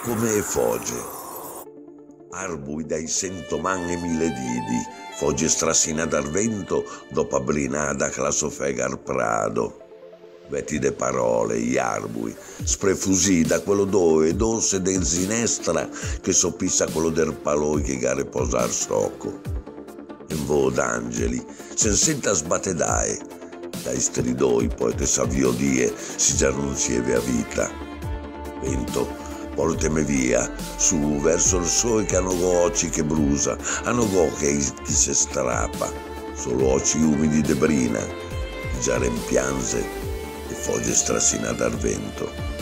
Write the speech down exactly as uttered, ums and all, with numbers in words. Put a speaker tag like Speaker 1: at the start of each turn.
Speaker 1: come fogge. Arbui dai cento man e mille didi, fogge strassina dal vento, dopo blinada che la soffega prado. Vetide parole, gli arbui, sprefusi da quello dove, dosse del sinestra, che soppissa quello del paloi che gare posar soco. In vo d'angeli, sen senta sbattedai, dai stridoi poi che savio die, si già non sieve a vita. Vento, portemi via, su verso il sole che hanno occhi che brusa, hanno go che chi si strappa, solo occhi umidi de brina, già rempianze e foglie strassinate al vento.